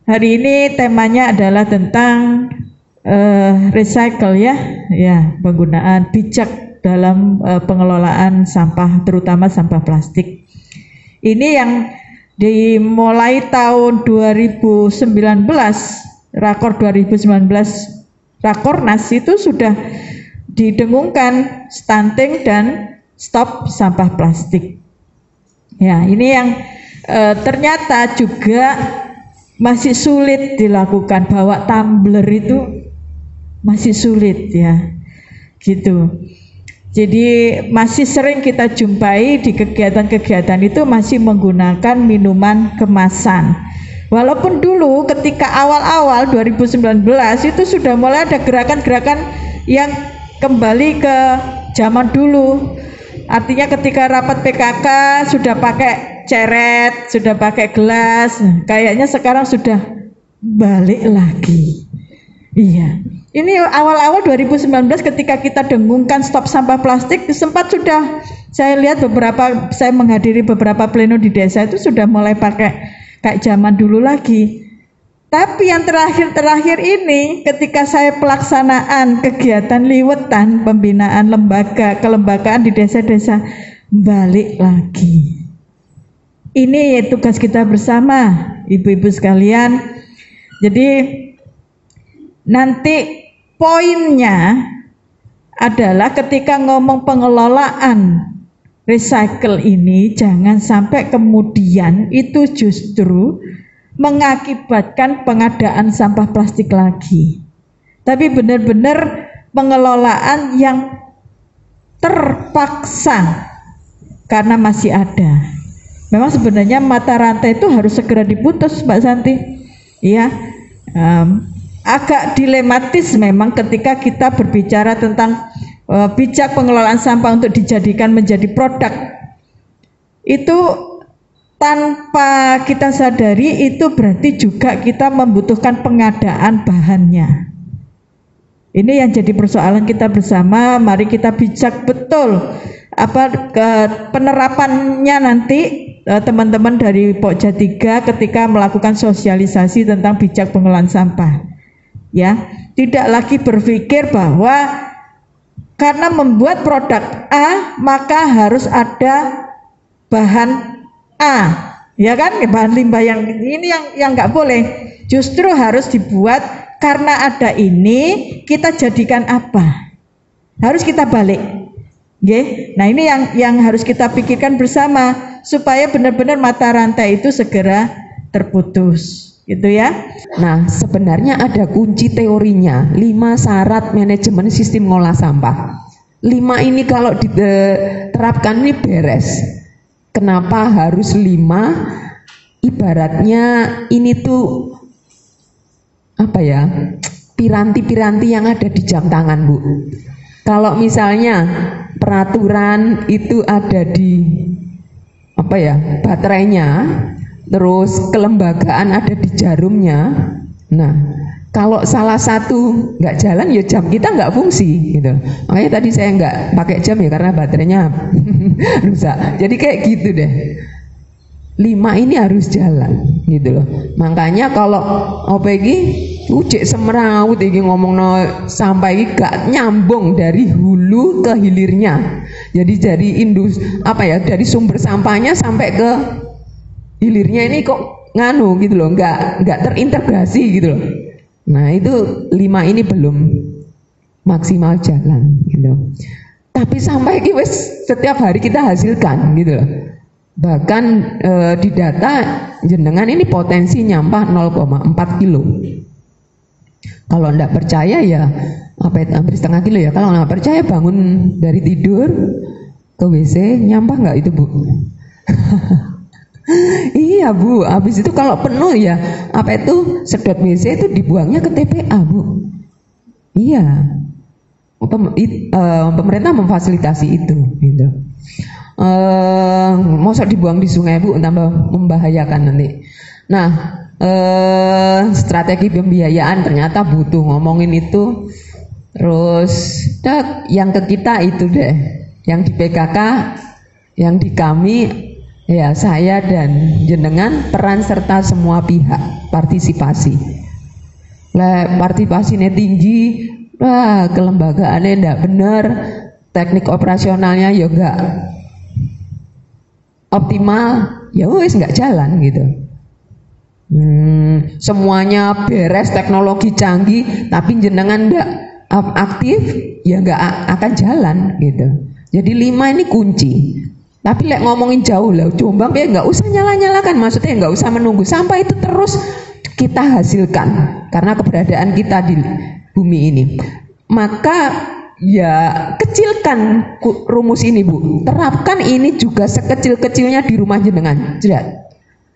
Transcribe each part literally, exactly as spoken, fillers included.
hari ini temanya adalah tentang uh, recycle ya, ya penggunaan bijak dalam uh, pengelolaan sampah, terutama sampah plastik. Ini yang dimulai tahun dua ribu sembilan belas, Rakor dua ribu sembilan belas, Rakornas itu sudah didengungkan stunting dan stop sampah plastik. Ya, ini yang e, ternyata juga masih sulit dilakukan, bawa tumbler itu masih sulit ya, gitu. Jadi masih sering kita jumpai di kegiatan-kegiatan itu masih menggunakan minuman kemasan. Walaupun dulu ketika awal-awal dua ribu sembilan belas itu sudah mulai ada gerakan-gerakan yang kembali ke zaman dulu. Artinya ketika rapat P K K sudah pakai ceret, sudah pakai gelas, kayaknya sekarang sudah balik lagi. Iya, ini awal-awal dua ribu sembilan belas ketika kita dengungkan stop sampah plastik, sempat sudah saya lihat beberapa, saya menghadiri beberapa pleno di desa itu sudah mulai pakai kayak zaman dulu lagi. Tapi yang terakhir-terakhir ini ketika saya pelaksanaan kegiatan liwetan pembinaan lembaga kelembagaan di desa-desa, balik lagi. Ini tugas kita bersama ibu-ibu sekalian. Jadi nanti poinnya adalah ketika ngomong pengelolaan recycle ini jangan sampai kemudian itu justru mengakibatkan pengadaan sampah plastik lagi, tapi benar-benar pengelolaan yang terpaksa karena masih ada. Memang sebenarnya mata rantai itu harus segera diputus, Mbak Santi. Ya, um, agak dilematis memang ketika kita berbicara tentang uh, bijak pengelolaan sampah untuk dijadikan menjadi produk. Itu tanpa kita sadari itu berarti juga kita membutuhkan pengadaan bahannya. Ini yang jadi persoalan kita bersama. Mari kita bijak betul apa ke penerapannya nanti teman-teman dari Pokja tiga ketika melakukan sosialisasi tentang bijak pengelolaan sampah. Ya, tidak lagi berpikir bahwa karena membuat produk A maka harus ada bahan A, ya kan, bahan limbah yang ini yang yang nggak boleh. Justru harus dibuat karena ada ini kita jadikan apa? Harus kita balik. Oke? Nah, ini yang yang harus kita pikirkan bersama supaya benar-benar mata rantai itu segera terputus, gitu ya. Nah, sebenarnya ada kunci teorinya, lima syarat manajemen sistem ngolah sampah. Lima ini kalau diterapkan ini beres. Kenapa harus lima? Ibaratnya ini tuh apa ya? Piranti-piranti yang ada di jam tangan, Bu. Kalau misalnya peraturan itu ada di apa ya? Baterainya, terus kelembagaan ada di jarumnya. Nah, kalau salah satu nggak jalan ya jam kita nggak fungsi gitu. Makanya tadi saya nggak pakai jam ya karena baterainya rusak. Jadi kayak gitu deh. Lima ini harus jalan gitu loh. Makanya kalau O P G ucek semeraut iki ngomongno sampai gak nyambung dari hulu ke hilirnya. Jadi dari indus apa ya dari sumber sampahnya sampai ke hilirnya ini kok nganu gitu loh, nggak nggak terintegrasi gitu loh. Nah itu lima ini belum maksimal jalan gitu. Tapi sampai ini wes setiap hari kita hasilkan gitu loh. Bahkan e, di data jenengan ini potensi nyampah nol koma empat kilo. Kalau enggak percaya ya apa itu hampir setengah kilo ya. Kalau enggak percaya bangun dari tidur ke W C nyampah enggak itu, Bu? Iya, Bu. Habis itu kalau penuh ya apa itu sedot W C itu dibuangnya ke T P A, Bu. Iya. Pem, it, uh, pemerintah memfasilitasi itu gitu. Uh, masa dibuang di sungai, Bu, tambah membahayakan nanti. Nah, uh, strategi pembiayaan ternyata butuh ngomongin itu. Terus dak, yang ke kita itu deh, yang di P K K, yang di kami Ya, saya dan jenengan peran serta semua pihak partisipasi. Lah partisipasinya tinggi, wah kelembagaannya enggak benar, teknik operasionalnya ya enggak optimal, ya wis enggak jalan gitu. Hmm, semuanya beres, teknologi canggih, tapi jenengan enggak aktif, ya enggak akan jalan gitu. Jadi lima ini kunci. Tapi lek ngomongin jauh lah, Jombang ya nggak usah nyala-nyalakan, maksudnya nggak usah menunggu sampah itu terus kita hasilkan karena keberadaan kita di bumi ini. Maka ya kecilkan rumus ini Bu, terapkan ini juga sekecil-kecilnya di rumah jenengan. Jerat.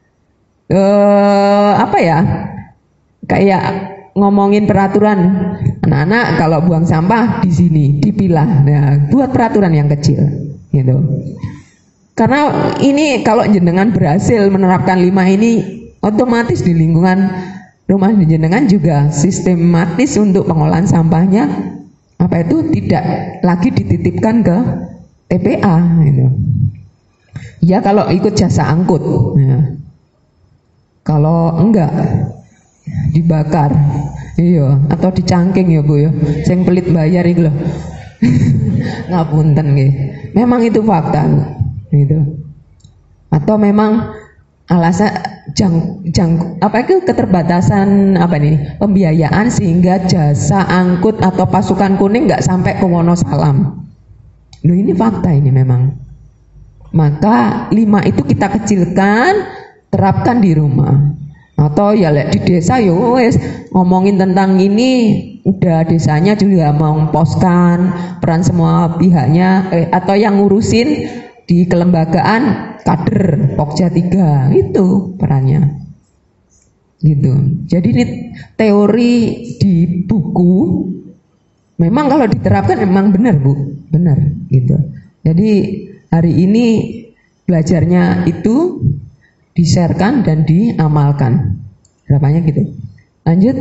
Eh, apa ya? Kayak ngomongin peraturan, anak-anak kalau buang sampah di sini dipilah. Nah, buat peraturan yang kecil, gitu. Karena ini kalau jenengan berhasil menerapkan lima ini, otomatis di lingkungan rumah jenengan juga sistematis untuk pengolahan sampahnya apa itu tidak lagi dititipkan ke T P A gitu. Ya kalau ikut jasa angkut, ya. Kalau enggak dibakar, iya, atau dicangking ya Bu ya, sing pelit bayar itu loh. Ngapunten nggih. Memang itu fakta gitu. Atau memang alasan jang, jang apa itu keterbatasan apa nih pembiayaan sehingga jasa angkut atau pasukan kuning nggak sampai ke Wonosalam. Loh ini fakta ini memang. Maka lima itu kita kecilkan, terapkan di rumah. Atau ya di desa ya wes ngomongin tentang ini, udah desanya juga memposkan peran semua pihaknya eh, atau yang ngurusin di kelembagaan kader Pokja tiga itu perannya gitu. Jadi ini teori di buku memang kalau diterapkan memang benar Bu, benar gitu. Jadi hari ini belajarnya itu di-sharekan dan diamalkan. Harapannya gitu. Lanjut.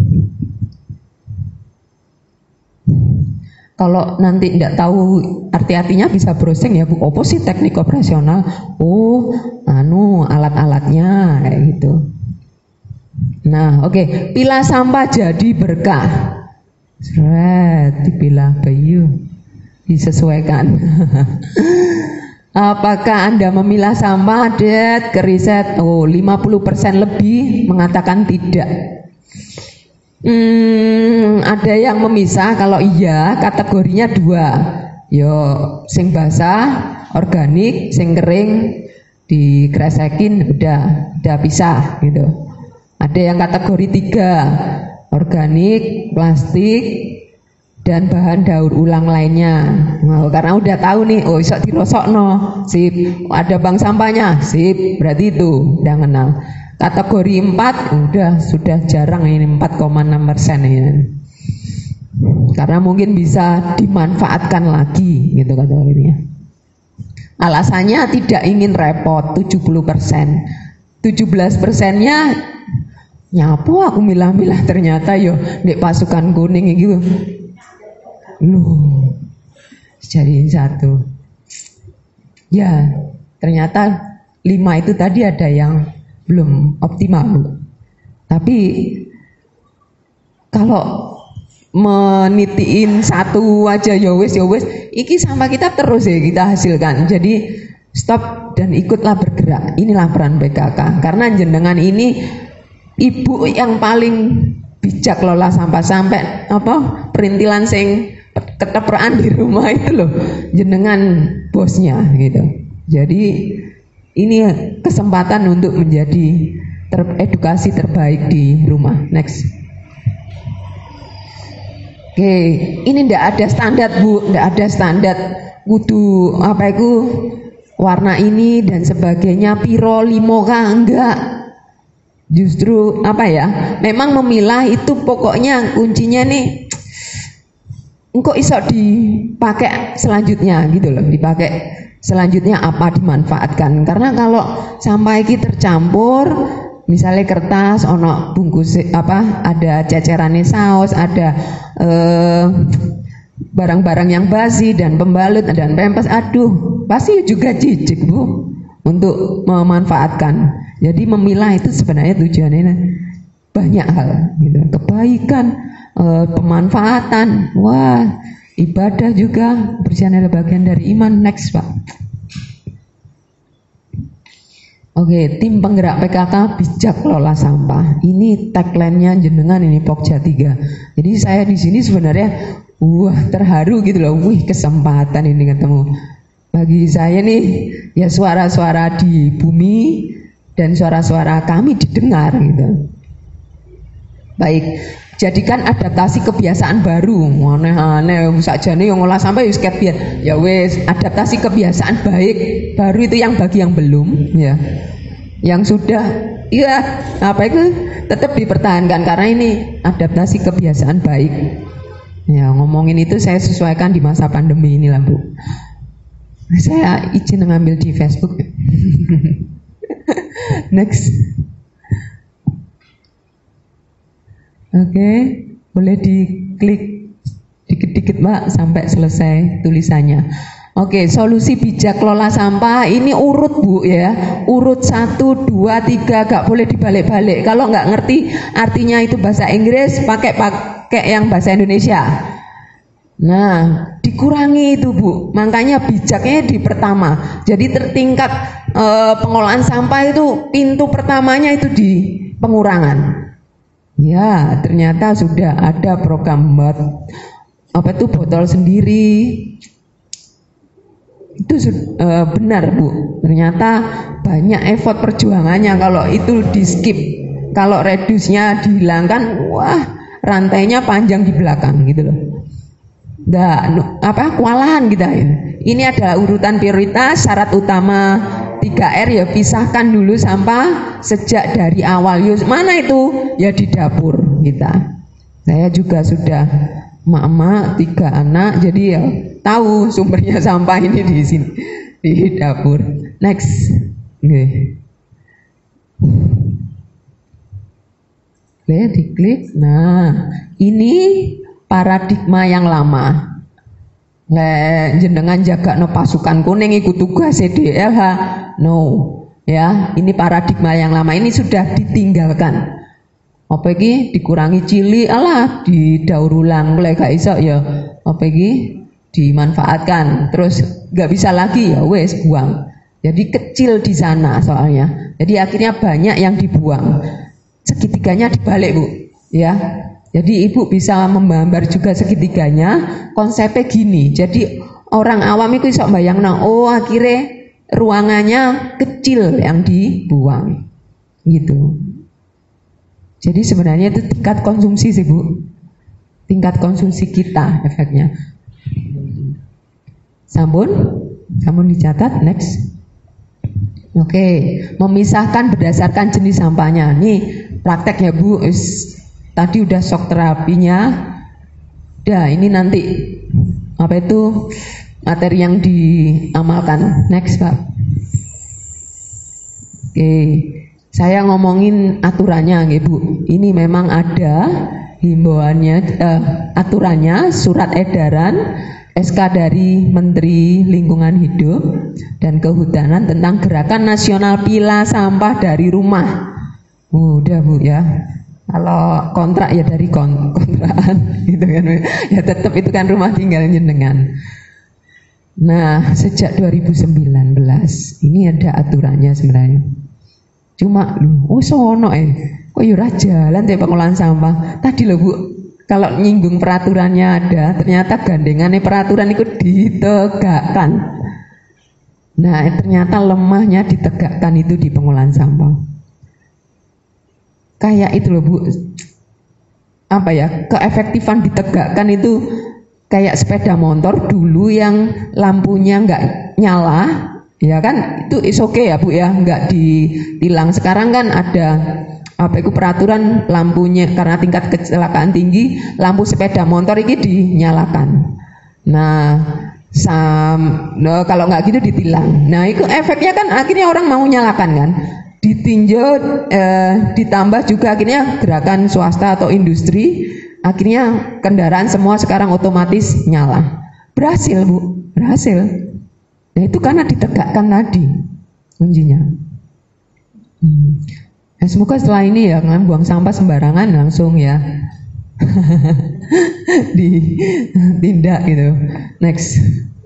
Kalau nanti tidak tahu arti-artinya bisa browsing ya Bu, apa sih teknik operasional? Oh, anu alat-alatnya kayak gitu. Nah, oke, okay. Pilah sampah jadi berkah. Seret, dipilah Bayu. Disesuaikan. Apakah Anda memilah sampah? Det, ke riset, oh lima puluh persen lebih mengatakan tidak. Hmm, ada yang memisah, kalau iya kategorinya dua. Yo, sing basah, organik, sing kering dikresekin, udah, udah pisah gitu. Ada yang kategori tiga, organik, plastik, dan bahan daur ulang lainnya. Nah, karena udah tahu nih, oh iso dirosokno, sip. Ada bank sampahnya, sip. Berarti itu udah kenal. Kategori empat udah sudah jarang ini empat koma enam persen ya. Karena mungkin bisa dimanfaatkan lagi gitu kategorinya. Alasannya tidak ingin repot tujuh puluh persen. tujuh belas persennya nyapu aku milah-milah ternyata yo ndek pasukan kuning gitu. Loh, jadiin satu. Ya, ternyata lima itu tadi ada yang belum optimal. Tapi kalau menitiin satu aja ya wis ya wis, iki sampah kita terus ya kita hasilkan. Jadi stop dan ikutlah bergerak. Inilah peran P K K. Karena jenengan ini ibu yang paling bijak lola sampah sampai apa perintilan sing ketepraan di rumah itu loh, jenengan bosnya gitu. Jadi ini kesempatan untuk menjadi ter edukasi terbaik di rumah. Next. Oke, ini ndak ada standar Bu, ndak ada standar kudu apa itu warna ini dan sebagainya, piro limo kah enggak. Justru apa ya? Memang memilah itu pokoknya kuncinya nih engkau iso dipakai selanjutnya gitu loh, dipakai selanjutnya apa dimanfaatkan. Karena kalau sampah ini tercampur, misalnya kertas, ono bungkus apa, ada cecerannya saus, ada barang-barang eh, yang basi dan pembalut dan pempes, aduh pasti juga jijik Bu. untuk memanfaatkan. Jadi memilah itu sebenarnya tujuannya banyak hal, gitu. Kebaikan, eh, pemanfaatan, wah, ibadah juga berjalan adalah bagian dari iman. Next, Pak. Oke, tim penggerak P K K bijak kelola sampah. Ini tagline-nya jenengan ini Pokja tiga. Jadi saya di sini sebenarnya wah terharu gitu loh. Wih, kesempatan ini ketemu. Bagi saya nih ya suara-suara di bumi dan suara-suara kami didengar gitu. Baik, jadikan adaptasi kebiasaan baru. Aneh-aneh sakjane yang ngolah sampah wis ket biar. Ya wis, adaptasi kebiasaan baik. Baru itu yang bagi yang belum ya. Yang sudah iya apa itu tetap dipertahankan karena ini adaptasi kebiasaan baik. Ya, ngomongin itu saya sesuaikan di masa pandemi ini lah, Bu. Saya izin ngambil di Facebook. Next. Oke, okay, boleh diklik dikit-dikit Mbak sampai selesai tulisannya. Oke, okay, solusi bijak kelola sampah ini urut Bu ya, urut satu, dua, tiga, gak boleh dibalik-balik. Kalau nggak ngerti artinya itu bahasa Inggris, pakai pakai yang bahasa Indonesia. Nah, dikurangi itu Bu, makanya bijaknya di pertama. Jadi tertingkat eh, pengolahan sampah itu pintu pertamanya itu di pengurangan. Ya, ternyata sudah ada program buat apa itu botol sendiri. Itu uh, benar Bu. Ternyata banyak effort perjuangannya kalau itu di skip. Kalau redusnya dihilangkan, wah rantainya panjang di belakang gitu loh. Nggak, apa kewalahan kita ini. Ini adalah urutan prioritas, syarat utama tiga R ya, pisahkan dulu sampah sejak dari awal. Yus, mana itu? Ya di dapur kita. Saya juga sudah emak-emak, tiga anak, jadi ya tahu sumbernya sampah ini di sini di dapur. Next. Oke. Oke, diklik. Nah, ini paradigma yang lama. Nah, jenengan jaga no pasukan kuning ikut tugas C D L H. No, ya, ini paradigma yang lama, ini sudah ditinggalkan. Apa iki dikurangi cili, alah didaur ulang mulai gak iso ya. Apa iki dimanfaatkan, terus nggak bisa lagi ya wes buang. Jadi kecil di sana soalnya. Jadi akhirnya banyak yang dibuang. Segitiganya dibalik Bu, ya. Jadi Ibu bisa menggambar juga segitiganya. Konsepnya gini. Jadi orang awam itu bisa bayangin, oh akhirnya ruangannya kecil yang dibuang, gitu. Jadi sebenarnya itu tingkat konsumsi sih Bu, tingkat konsumsi kita efeknya. Sampun, sampun dicatat. Next. Oke, memisahkan berdasarkan jenis sampahnya. Nih praktek ya Bu. Is, tadi udah shock terapinya. Dah ini nanti apa itu materi yang diamalkan. Next Pak. Oke, saya ngomongin aturannya nggih Bu. Ini memang ada himbauannya, eh, aturannya, surat edaran S K dari Menteri Lingkungan Hidup dan Kehutanan tentang Gerakan Nasional Pilah Sampah dari Rumah. Oh, udah Bu ya. Kalau kontrak ya dari kon kontrakan gitu kan. Ya tetap itu kan rumah tinggal jenengan. Nah, sejak dua ribu sembilan belas ini ada aturannya sebenarnya. Cuma oh sono eh kok ya jalan teh pengolahan sampah. Tadi loh Bu, kalau nyinggung peraturannya ada, ternyata gandengannya peraturan itu ditegakkan. Nah, ternyata lemahnya ditegakkan itu di pengolahan sampah. Kayak itu loh Bu, apa ya, keefektifan ditegakkan itu kayak sepeda motor dulu yang lampunya nggak nyala, ya kan, itu is okay ya Bu ya, nggak ditilang. Sekarang kan ada apa itu peraturan lampunya karena tingkat kecelakaan tinggi, lampu sepeda motor ini dinyalakan. Nah, sam, no, kalau nggak gitu ditilang. Nah itu efeknya kan akhirnya orang mau nyalakan kan, ditinjau, eh, ditambah juga akhirnya gerakan swasta atau industri, akhirnya kendaraan semua sekarang otomatis nyala. Berhasil Bu, berhasil. Nah itu karena ditegakkan tadi. kuncinya. Hmm. Nah, semoga setelah ini ya kan buang sampah sembarangan langsung ya ditindak gitu. Next.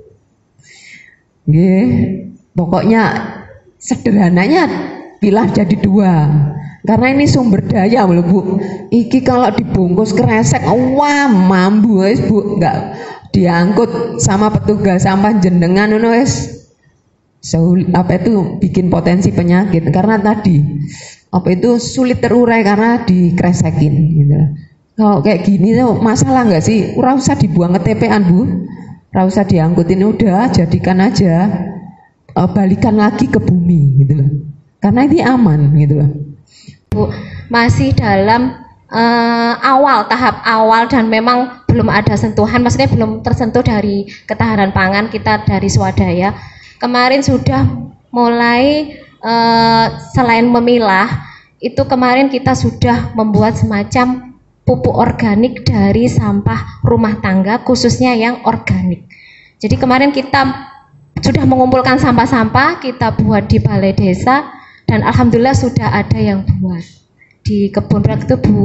Oke, pokoknya sederhananya pilah jadi dua. Karena ini sumber daya loh Bu. Iki kalau dibungkus kresek, wah mambu wis Bu, enggak diangkut sama petugas sampah jenengan ngono wis. So, apa itu bikin potensi penyakit karena tadi apa itu sulit terurai karena dikresekin gitu. Kalau kayak gini tuh masalah nggak sih? Ora usah dibuang ke T P-an Bu, ora usah diangkutin, udah jadikan aja, uh, balikan lagi ke bumi gitu loh. Karena ini aman gitu loh. Bu, masih dalam uh, awal tahap awal dan memang belum ada sentuhan, maksudnya belum tersentuh dari ketahanan pangan kita dari swadaya. Kemarin sudah mulai uh, selain memilah, itu kemarin kita sudah membuat semacam pupuk organik dari sampah rumah tangga, khususnya yang organik. Jadi kemarin kita sudah mengumpulkan sampah-sampah, kita buat di balai desa, dan alhamdulillah sudah ada yang buat di kebun itu Bu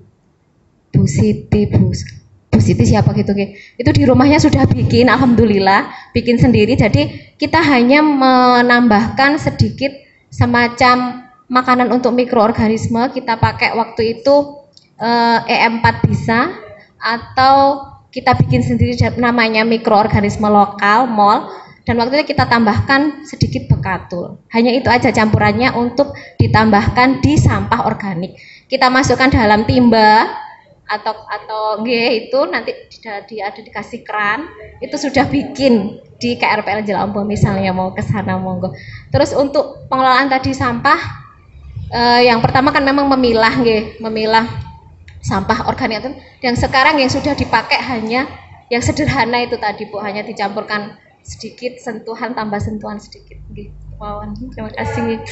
Bu Siti Bu Bu Siti siapa gitu itu di rumahnya sudah bikin, alhamdulillah bikin sendiri. Jadi kita hanya menambahkan sedikit semacam makanan untuk mikroorganisme, kita pakai waktu itu eh, E M empat bisa, atau kita bikin sendiri namanya mikroorganisme lokal mol, dan waktu itu kita tambahkan sedikit bekatul. Hanya itu aja campurannya untuk ditambahkan di sampah organik. Kita masukkan dalam timba atau atau G itu nanti sudah di, ada dikasih keran, itu sudah bikin di K R P L Jelambo misalnya mau ke sana monggo. Terus untuk pengelolaan tadi sampah eh, yang pertama kan memang memilah G, memilah sampah organik itu. Yang sekarang yang sudah dipakai hanya yang sederhana itu tadi Bu, hanya dicampurkan sedikit sentuhan tambah sentuhan sedikit. G. Wawan, terima kasih.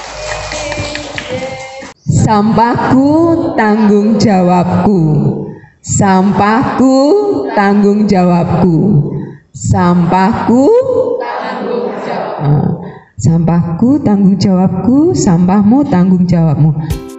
Sampahku tanggung jawabku, sampahku tanggung jawabku, sampahku tanggung jawabku, sampahku tanggung jawabku, sampahmu tanggung jawabmu.